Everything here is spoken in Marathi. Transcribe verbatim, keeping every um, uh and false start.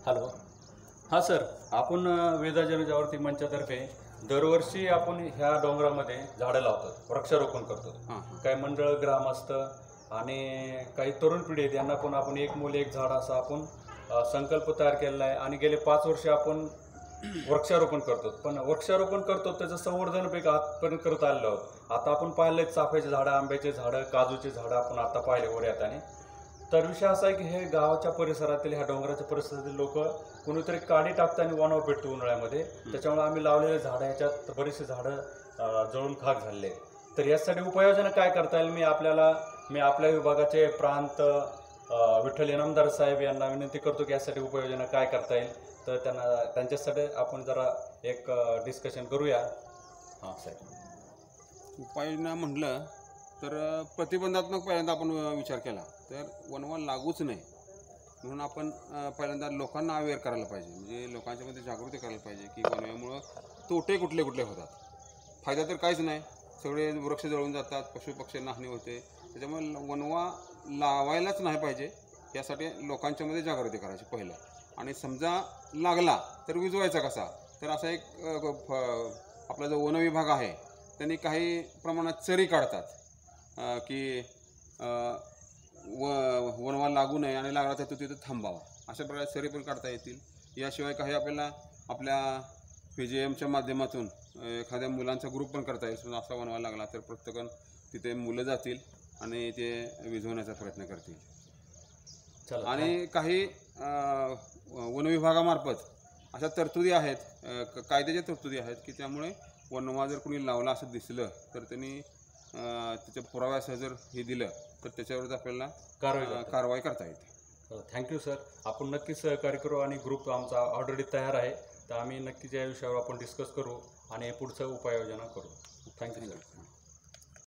हॅलो. हां सर, आपण वेदा जनजागृती मंचातर्फे दरवर्षी आपण ह्या डोंगरामध्ये झाडं लावतो, वृक्षारोपण करतो. काही मंडळ, ग्रामस्थ आणि काही तरुण पिढी आहेत, यांना पण आपण एक मूल एक झाड असा आपण संकल्प तयार केलेला आहे. आणि गेले पाच वर्ष आपण वृक्षारोपण करतो. पण वृक्षारोपण करतो त्याचं संवर्धन पैकी आजपर्यंत करत आलेलो आहोत. आता आपण पाहिले चाफ्याचे झाडं, आंब्याचे झाडं, काजूचे झाडं आपण आता पाहिले वर येताना. तर विषय असा आहे की हे गावाच्या परिसरातील, ह्या डोंगराच्या परिसरातील लोक कोणीतरी काडी टाकताना वनावर पेटतो उन्हाळ्यामध्ये. त्याच्यामुळे आम्ही लावलेले झाडं ह्याच्यात बरीचशी झाडं जळून खाक झालेले. तर यासाठी उपाययोजना काय करता येईल, मी आपल्याला मी आपल्या विभागाचे प्रांत विठ्ठल इनामदार साहेब यांना विनंती करतो की यासाठी उपाययोजना काय करता येईल. तर त्यांना त्यांच्यासाठी आपण जरा एक डिस्कशन करूया. हां साहेब. उपाययोजना म्हटलं तर प्रतिबंधात्मक पहिल्यांदा आपण विचार केला तर वनवा लागूच नाही म्हणून आपण पहिल्यांदा लोकांना अवेअर करायला पाहिजे. म्हणजे लोकांच्यामध्ये जागृती करायला पाहिजे की वनव्यामुळं तोटे कुठले कुठले होतात. फायदा तर काहीच नाही, सगळे वृक्ष जळून जातात, पशुपक्ष्यांना हानी होते. त्याच्यामुळे वनवा लावायलाच नाही पाहिजे, यासाठी लोकांच्यामध्ये जागृती करायची पहिलं. आणि समजा लागला तर विजवायचा कसा, तर असा एक आपला जो वन विभाग आहे त्यांनी काही प्रमाणात चरी काढतात की व वनवा लागू नये आणि लागला तर तो तिथं थांबावा, अशा प्रकारे चरी पण काढता येतील. याशिवाय काही आपल्याला आपल्या पी जी एमच्या माध्यमातून एखाद्या मुलांचा ग्रुप पण करता येईल. असा वनवा लागला तर प्रत्येकन तिथे मुलं जातील आणि ते विझवण्याचा प्रयत्न करतील. आणि काही वन विभागामार्फत अशा तरतुदी आहेत, कायद्याच्या तरतुदी आहेत की त्यामुळे वनवा जर कोणी लावला असं दिसलं तर त्यांनी त्याच्या पुराव्यासह जर हे दिलं तर त्याच्यावर आपल्याला कारवाई कारवाई करता येते. Thank you sir. आपण नक्कीच सहकार्य करू आणि ग्रुप आमचा ऑलरेडी तयार आहे. तर आम्ही नक्कीच या विषयावर आपण डिस्कस करू आणि पुढचं उपाययोजना करू. Thank you sir.